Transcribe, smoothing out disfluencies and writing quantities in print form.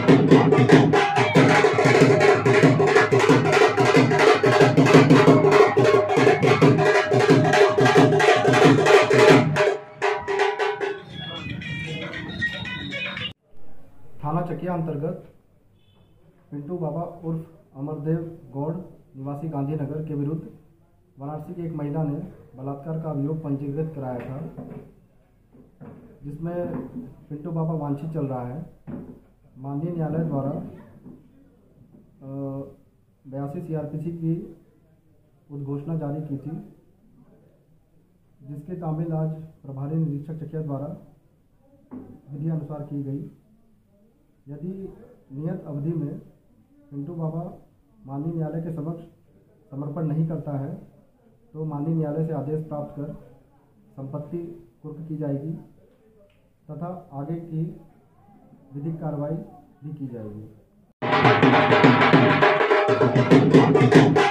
थाना चकिया अंतर्गत पिंटू बाबा उर्फ अमरदेव गौड़ निवासी गांधीनगर के विरुद्ध वाराणसी की एक महिला ने बलात्कार का अभियोग पंजीकृत कराया था, जिसमें पिंटू बाबा वांछित चल रहा है। माननीय न्यायालय द्वारा 82 CRPC की उद्घोषणा जारी की थी, जिसके तामील आज प्रभारी निरीक्षक चकिया द्वारा विधि अनुसार की गई। यदि नियत अवधि में पिंटू बाबा माननीय न्यायालय के समक्ष समर्पण नहीं करता है तो माननीय न्यायालय से आदेश प्राप्त कर संपत्ति कुर्क की जाएगी तथा आगे की विधिक कार्रवाई भी की जाएगी।